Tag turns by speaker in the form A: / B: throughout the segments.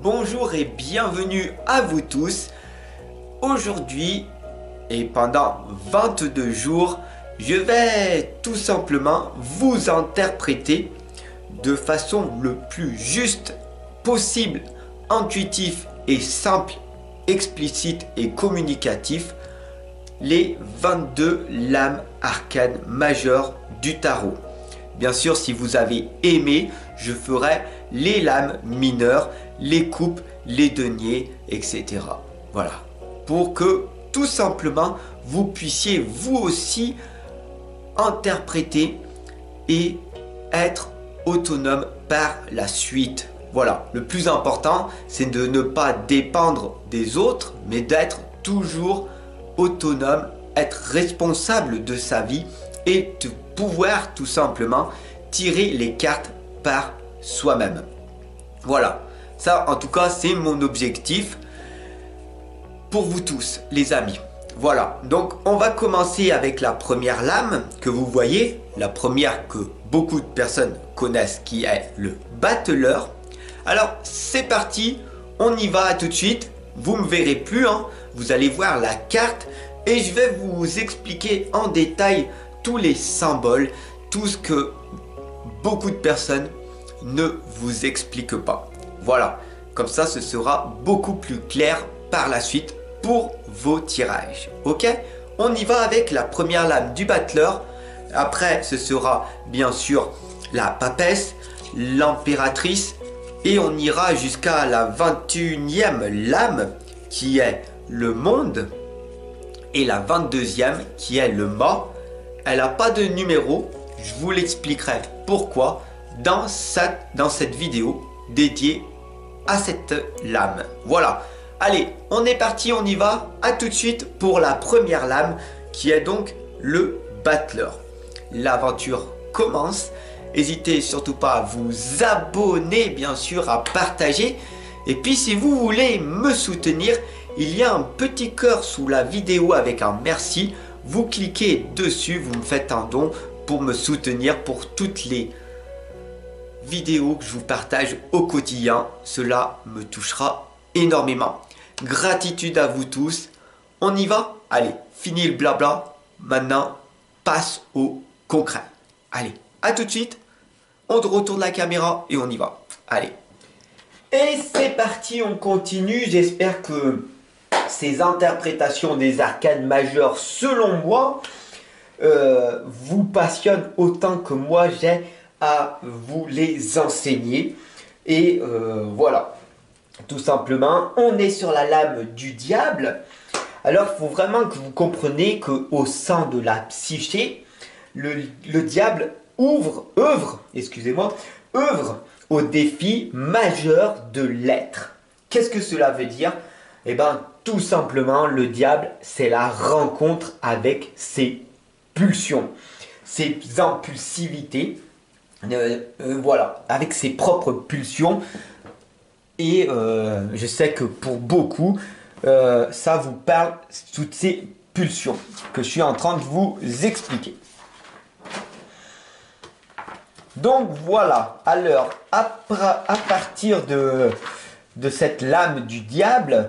A: Bonjour et bienvenue à vous tous. Aujourd'hui et pendant 22 jours, je vais tout simplement vous interpréter de façon le plus juste possible, intuitif et simple, explicite et communicatif, les 22 lames arcanes majeures du tarot. Bien sûr, si vous avez aimé, je ferai les lames mineures, les coupes, les deniers, etc. Voilà. Pour que tout simplement vous puissiez vous aussi interpréter et être autonome par la suite. Voilà. Le plus important, c'est de ne pas dépendre des autres, mais d'être toujours autonome, être responsable de sa vie et de pouvoir tout simplement tirer les cartes par soi-même. Voilà, ça en tout cas c'est mon objectif pour vous tous les amis. Voilà, donc on va commencer avec la première lame que vous voyez, la première que beaucoup de personnes connaissent qui est le battleur. Alors c'est parti, on y va tout de suite, vous me verrez plus, hein. Vous allez voir la carte et je vais vous expliquer en détail tous les symboles, tout ce que beaucoup de personnes ne vous expliquent pas. Voilà, comme ça ce sera beaucoup plus clair par la suite pour vos tirages. Ok, on y va avec la première lame du battleur. Après ce sera bien sûr la papesse, l'impératrice et on ira jusqu'à la 21e lame qui est le monde et la 22e qui est le mât. Elle n'a pas de numéro, je vous l'expliquerai pourquoi dans cette vidéo dédiée à cette lame. Voilà, allez, on est parti, on y va. À tout de suite pour la première lame qui est donc le battleur. L'aventure commence. N'hésitez surtout pas à vous abonner, bien sûr, à partager. Et puis si vous voulez me soutenir, il y a un petit cœur sous la vidéo avec un merci. Vous cliquez dessus, vous me faites un don pour me soutenir pour toutes les vidéos que je vous partage au quotidien. Cela me touchera énormément. Gratitude à vous tous. On y va? Allez, fini le blabla. Maintenant, passe au concret. Allez, à tout de suite. On retourne la caméra et on y va. Allez. Et c'est parti, on continue. J'espère que ces interprétations des arcanes majeures, selon moi, vous passionnent autant que moi j'ai à vous les enseigner. Et voilà, tout simplement, on est sur la lame du diable. Alors, il faut vraiment que vous compreniez qu'au sein de la psyché, le diable œuvre au défi majeur de l'être. Qu'est-ce que cela veut dire? Eh bien, tout simplement, le diable, c'est la rencontre avec ses pulsions, ses impulsivités, voilà, avec ses propres pulsions. Et je sais que pour beaucoup, ça vous parle, toutes ces pulsions que je suis en train de vous expliquer. Donc voilà, alors à partir de cette lame du diable,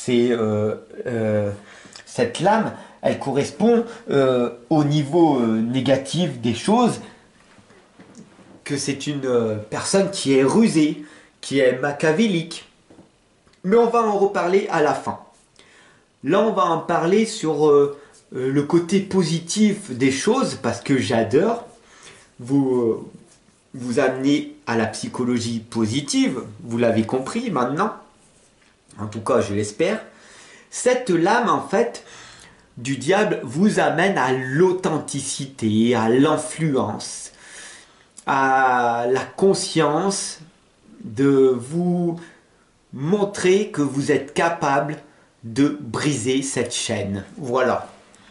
A: cette lame, elle correspond au niveau négatif des choses, que c'est une personne qui est rusée, qui est machiavélique. Mais on va en reparler à la fin. Là, on va en parler sur le côté positif des choses, parce que j'adore vous amener à la psychologie positive, vous l'avez compris maintenant, en tout cas je l'espère. Cette lame en fait du diable vous amène à l'authenticité, à l'influence, à la conscience de vous montrer que vous êtes capable de briser cette chaîne. Voilà.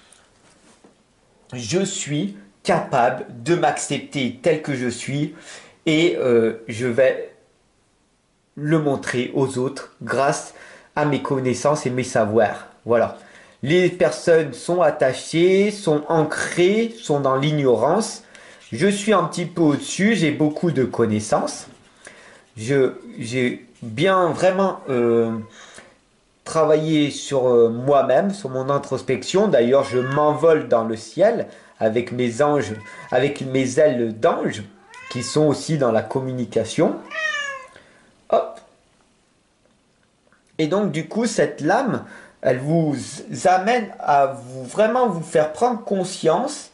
A: Je suis capable de m'accepter tel que je suis et je vais le montrer aux autres grâce à mes connaissances et mes savoirs. Voilà. Les personnes sont attachées, sont ancrées, sont dans l'ignorance. Je suis un petit peu au-dessus, j'ai beaucoup de connaissances. J'ai bien vraiment travailler sur moi-même, sur mon introspection. D'ailleurs, je m'envole dans le ciel avec mes anges, avec mes ailes d'ange, qui sont aussi dans la communication. Hop. Et donc, du coup, cette lame, elle vous amène à vous vraiment vous faire prendre conscience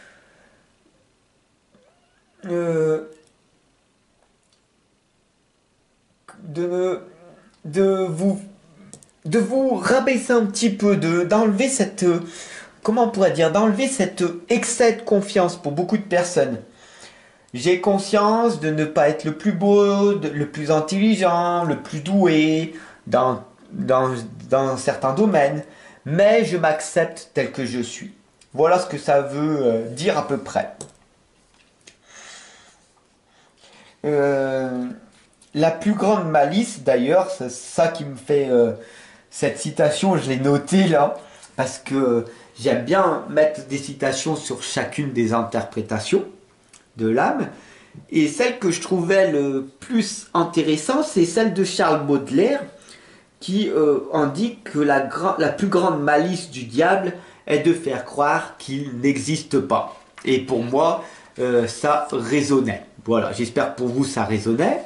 A: euh, de, de vous de vous rabaisser un petit peu, d'enlever cette comment on pourrait dire, d'enlever cet excès de confiance pour beaucoup de personnes. J'ai conscience de ne pas être le plus beau, le plus intelligent, le plus doué dans, dans, dans certains domaines, mais je m'accepte tel que je suis. Voilà ce que ça veut dire à peu près. Euh, la plus grande malice, d'ailleurs, c'est ça qui me fait cette citation, je l'ai notée là, parce que j'aime bien mettre des citations sur chacune des interprétations de l'âme. Et celle que je trouvais le plus intéressante, c'est celle de Charles Baudelaire, qui indique que la plus grande malice du diable est de faire croire qu'il n'existe pas. Et pour moi, ça résonnait. Voilà, j'espère que pour vous ça résonnait.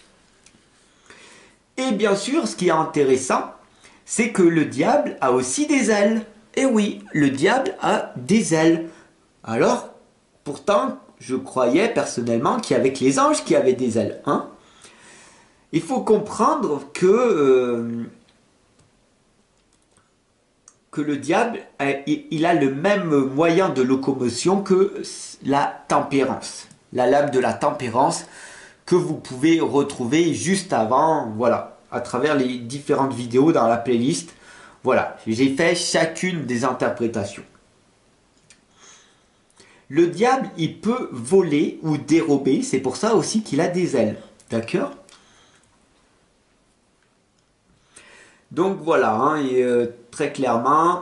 A: Et bien sûr, ce qui est intéressant, c'est que le diable a aussi des ailes. Et oui, le diable a des ailes. Alors, pourtant, je croyais personnellement qu'il y avait que les anges qui avaient des ailes. Hein. Il faut comprendre que le diable, il a le même moyen de locomotion que la tempérance. La lame de la tempérance que vous pouvez retrouver juste avant, voilà, à travers les différentes vidéos dans la playlist. Voilà, j'ai fait chacune des interprétations. Le diable, il peut voler ou dérober, c'est pour ça aussi qu'il a des ailes. D'accord? Donc voilà, hein, et, très clairement,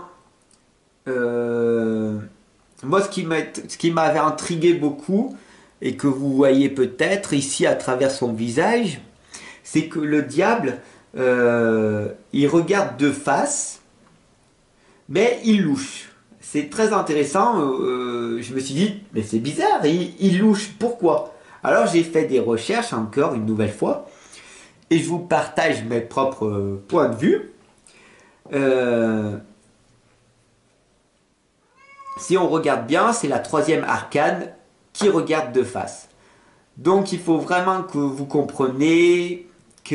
A: moi ce qui m'avait intrigué beaucoup, et que vous voyez peut-être ici à travers son visage, c'est que le diable, il regarde de face, mais il louche. C'est très intéressant, je me suis dit, mais c'est bizarre, il louche, pourquoi? Alors j'ai fait des recherches encore une nouvelle fois, et je vous partage mes propres points de vue. Si on regarde bien, c'est la troisième arcane qui regarde de face. Donc il faut vraiment que vous compreniez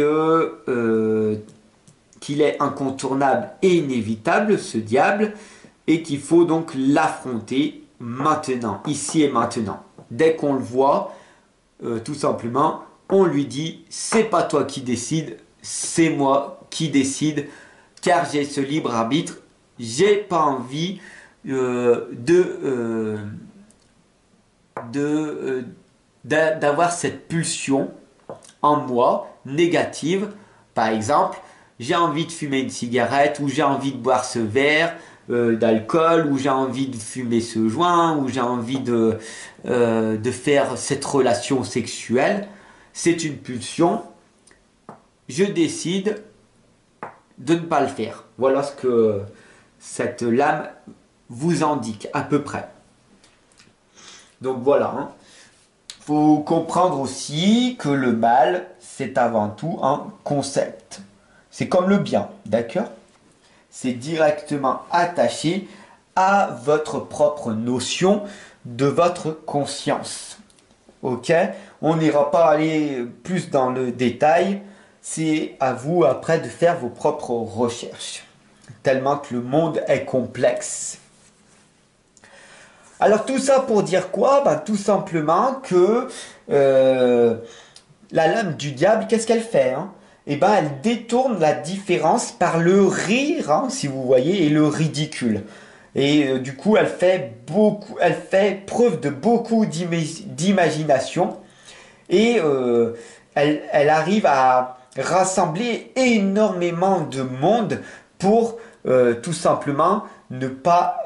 A: qu'il est incontournable et inévitable, ce diable, et qu'il faut donc l'affronter maintenant, ici et maintenant. Dès qu'on le voit, tout simplement, on lui dit, c'est pas toi qui décide, c'est moi qui décide, car j'ai ce libre arbitre, j'ai pas envie d'avoir cette pulsion en moi négative. Par exemple, j'ai envie de fumer une cigarette, ou j'ai envie de boire ce verre d'alcool, ou j'ai envie de fumer ce joint, ou j'ai envie de faire cette relation sexuelle. C'est une pulsion. Je décide de ne pas le faire. Voilà ce que cette lame vous indique à peu près. Donc voilà. Hein. Faut comprendre aussi que le mal, c'est avant tout un concept. C'est comme le bien, d'accord? C'est directement attaché à votre propre notion de votre conscience. Ok? On n'ira pas aller plus dans le détail. C'est à vous après de faire vos propres recherches. Tellement que le monde est complexe. Alors tout ça pour dire quoi? Ben, tout simplement que la lame du diable, qu'est-ce qu'elle fait? Hein? Eh ben, elle détourne la différence par le rire, hein, si vous voyez, et le ridicule. Et du coup, elle fait preuve de beaucoup d'imagination et elle arrive à rassembler énormément de monde pour tout simplement ne pas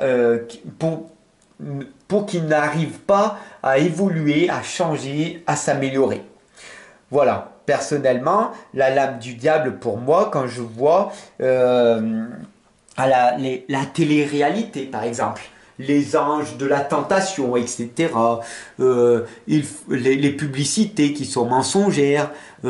A: pour qu'il n'arrive pas à évoluer, à changer, à s'améliorer. Voilà. personnellement, la lame du diable pour moi, quand je vois la télé-réalité par exemple, les anges de la tentation, etc. Les publicités qui sont mensongères.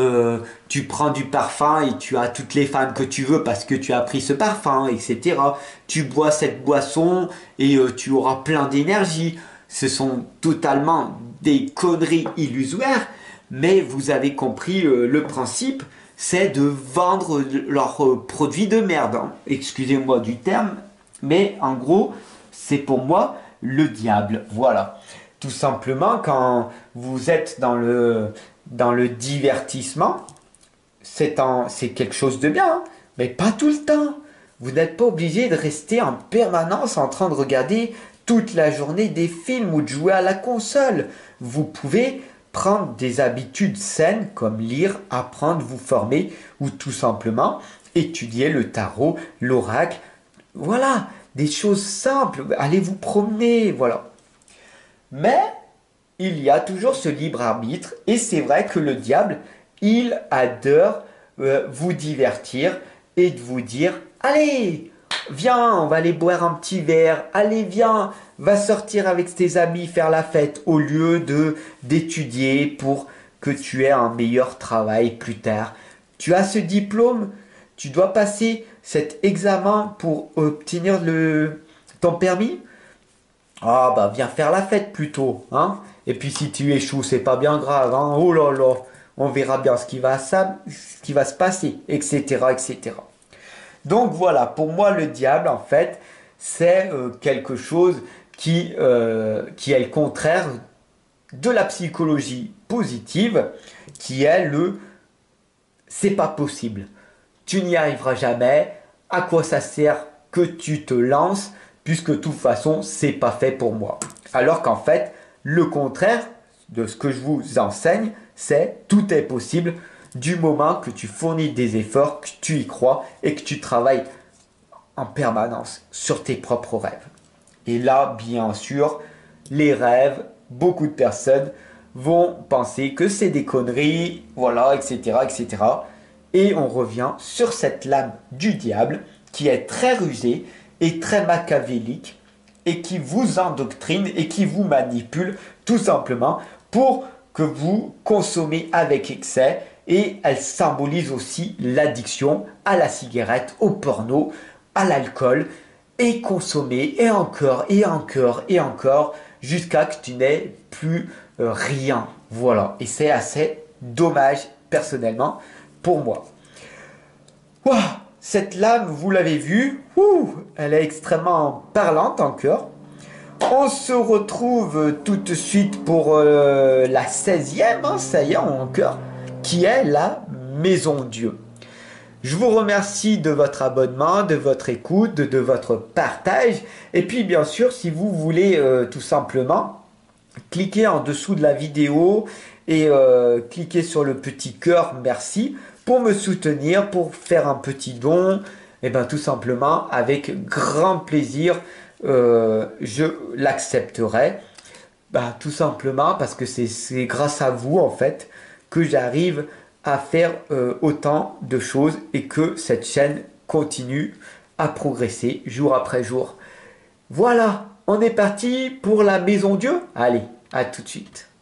A: Tu prends du parfum et tu as toutes les femmes que tu veux parce que tu as pris ce parfum, etc. Tu bois cette boisson et tu auras plein d'énergie. Ce sont totalement des conneries illusoires, mais vous avez compris le principe, c'est de vendre leurs produits de merde, hein. Excusez-moi du terme, mais en gros, c'est pour moi le diable. Voilà. Tout simplement, quand vous êtes dans le divertissement, c'est quelque chose de bien, hein, mais pas tout le temps. Vous n'êtes pas obligé de rester en permanence en train de regarder toute la journée des films ou de jouer à la console. Vous pouvez prendre des habitudes saines comme lire, apprendre, vous former ou tout simplement étudier le tarot, l'oracle. Voilà, des choses simples. Allez vous promener, voilà. Mais il y a toujours ce libre arbitre et c'est vrai que le diable, il adore vous divertir et de vous dire allez, viens, on va aller boire un petit verre, allez, viens, va sortir avec tes amis faire la fête au lieu d'étudier pour que tu aies un meilleur travail plus tard. Tu as ce diplôme, tu dois passer cet examen pour obtenir ton permis. Ah bah viens faire la fête plutôt, hein. Et puis si tu échoues, c'est pas bien grave, hein. Oh là là, on verra bien ce qui va se passer, etc., etc. Donc voilà, pour moi le diable en fait, c'est quelque chose qui est le contraire de la psychologie positive, qui est le c'est pas possible, tu n'y arriveras jamais, à quoi ça sert que tu te lances, puisque de toute façon c'est pas fait pour moi. Alors qu'en fait, le contraire de ce que je vous enseigne, c'est tout est possible du moment que tu fournis des efforts, que tu y crois et que tu travailles en permanence sur tes propres rêves. Et là, bien sûr, les rêves, beaucoup de personnes vont penser que c'est des conneries, voilà, etc., etc. Et on revient sur cette lame du diable qui est très rusée et très machiavélique et qui vous endoctrine et qui vous manipule tout simplement pour que vous consommez avec excès. Et elle symbolise aussi l'addiction à la cigarette, au porno, à l'alcool, et consommer, et encore, et encore, et encore, jusqu'à que tu n'aies plus rien. Voilà, et c'est assez dommage, personnellement, pour moi. Wow, cette lame, vous l'avez vue, elle est extrêmement parlante encore. On se retrouve tout de suite pour la 16e, hein, ça y est encore, qui est la Maison Dieu. Je vous remercie de votre abonnement, de votre écoute, de votre partage. Et puis bien sûr, si vous voulez tout simplement, cliquez en dessous de la vidéo et cliquez sur le petit cœur, merci, pour me soutenir, pour faire un petit don. Et bien tout simplement, avec grand plaisir, je l'accepterai. Ben, tout simplement parce que c'est grâce à vous en fait que j'arrive à faire autant de choses et que cette chaîne continue à progresser jour après jour. Voilà, on est parti pour la Maison Dieu. Allez, à tout de suite.